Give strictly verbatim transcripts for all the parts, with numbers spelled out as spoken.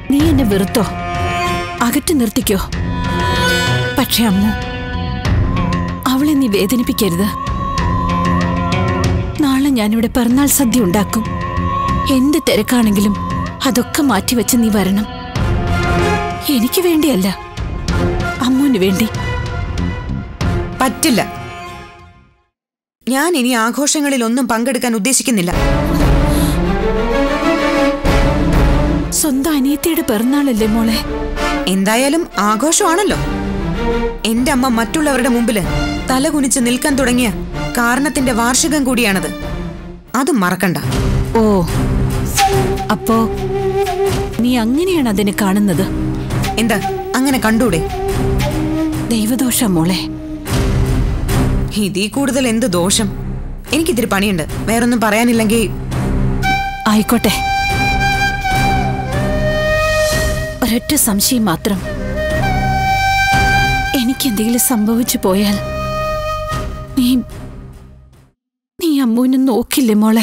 നീ എന്നെ വെറുത്തോ, അകറ്റി നിർത്തിക്കോ. പക്ഷെ അമ്മു, അവളെ നീ വേദനിപ്പിക്കരുത്. നാളെ ഞാനിവിടെ പിറന്നാൾ സദ്യ ഉണ്ടാക്കും. എന്ത് തിരക്കാണെങ്കിലും അതൊക്കെ മാറ്റിവെച്ച് നീ വരണം. എനിക്ക് വേണ്ടിയല്ല, അമ്മുവിന് വേണ്ടി. പറ്റില്ല. ഞാൻ ഇനി ആഘോഷങ്ങളിൽ ഒന്നും പങ്കെടുക്കാൻ ഉദ്ദേശിക്കുന്നില്ല. സ്വന്തം അനിയത്തിയുടെ പിറന്നാളല്ലേ മോളെ? എന്തായാലും ആഘോഷമാണല്ലോ. എന്റെ അമ്മ മറ്റുള്ളവരുടെ മുമ്പില് തലകുനിച്ച് നിൽക്കാൻ തുടങ്ങിയ കാരണത്തിന്റെ വാർഷികം കൂടിയാണത്. അതും മറക്കണ്ട. ഓ, അപ്പോ നീ അങ്ങനെയാണ് അതിനെ കാണുന്നത്? എന്താ അങ്ങനെ കണ്ടൂടെ? ദൈവദോഷം മോളെ. ഇതീ കൂടുതൽ എന്ത് ദോഷം? എനിക്കിത്തിരി പണിയുണ്ട്. വേറൊന്നും പറയാനില്ലെങ്കിൽ ആയിക്കോട്ടെ. ഒരൊറ്റ സംശയം മാത്രം. എനിക്കെന്തെങ്കിലും സംഭവിച്ചു പോയാൽ നീ നീ അമ്മുവിനെ നോക്കില്ലേ മോളെ?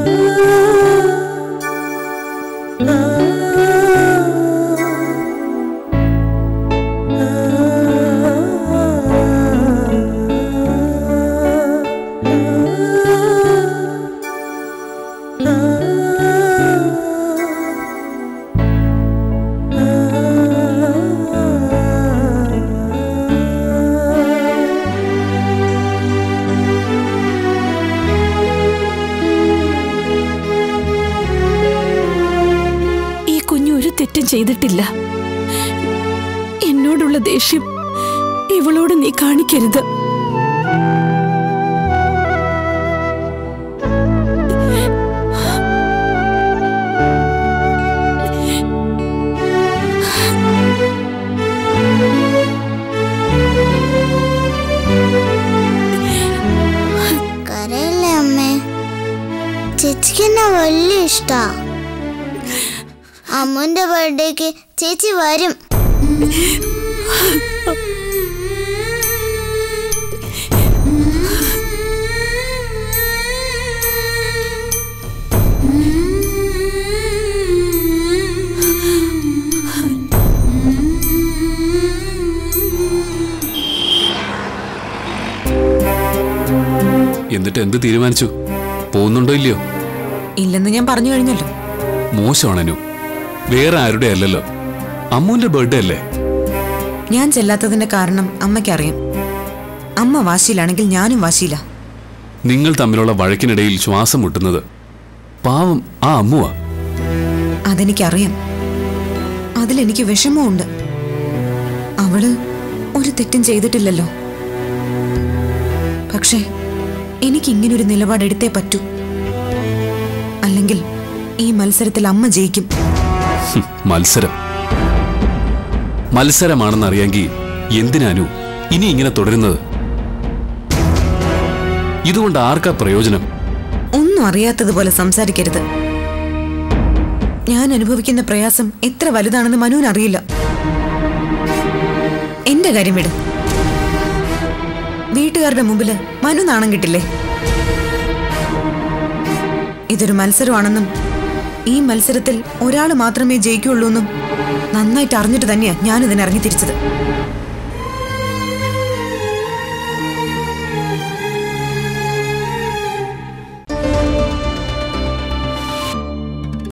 തെറ്റും ചെയ്തിട്ടില്ല. എന്നോടുള്ള ദേഷ്യം ഇവളോട് നീ കാണിക്കരുത്. കരയല്ലേ അമ്മേ? ചേച്ചിക്ക് എന്നെ വലിയ ഇഷ്ടാ. അമ്മുവിന്റെ ബർത്ത്ഡേക്ക് ചേച്ചി വരും. എന്നിട്ട് എന്ത് തീരുമാനിച്ചു? പോകുന്നുണ്ടോ ഇല്ലയോ? ഇല്ലെന്ന് ഞാൻ പറഞ്ഞു കഴിഞ്ഞല്ലോ. മോശമാണു. വേറെ ആരുടെ അല്ലല്ലോ, അമ്മുവിന്റെ ബർത്ത്ഡേ അല്ലേ. ഞാൻ ചെല്ലാത്തതിന്റെ കാരണം അമ്മയ്ക്കറിയാം. അമ്മ വാശിയിലാണെങ്കിൽ ഞാനും വാശിയില്ല. നിങ്ങൾ തമ്മിലുള്ള വഴക്കിനിടയിൽ ശ്വാസം മുട്ടുന്നത് പാവം ആ അമ്മുവാ. അതെനിക്കറിയാം. അതിലെനിക്ക് വിഷമമുണ്ട്. അവള് ഒരു തെറ്റും ചെയ്തിട്ടില്ലല്ലോ. പക്ഷേ എനിക്ക് ഇങ്ങനൊരു നിലപാടെടുത്തേ പറ്റൂ. അല്ലെങ്കിൽ ഈ മത്സരത്തിൽ അമ്മ ജയിക്കും. മത്സരം മത്സരമാണെന്നറിയാമെങ്കിൽ എന്തിനാനു ഇനി ഇങ്ങനെ തുടരുന്നത്? ഇതുകൊണ്ട് ആർക്കാ പ്രയോജനം? ഒന്നും അറിയാത്തതുപോലെ സംസാരിക്കരുത്. ഞാൻ അനുഭവിക്കുന്ന പ്രയാസം എത്ര വലുതാണെന്ന് മനുവിന് അറിയില്ല. എന്റെ കാര്യം വിട്. വീട്ടുകാരുടെ മുമ്പില് മനു നാണം കിട്ടില്ലേ? ഇതൊരു മത്സരമാണെന്നും ഈ മത്സരത്തിൽ ഒരാൾ മാത്രമേ ജയിക്കുള്ളൂ എന്നും നന്നായിട്ട് അറിഞ്ഞിട്ട് തന്നെയാ ഞാനിതിന് ഇറങ്ങി തിരിച്ചത്.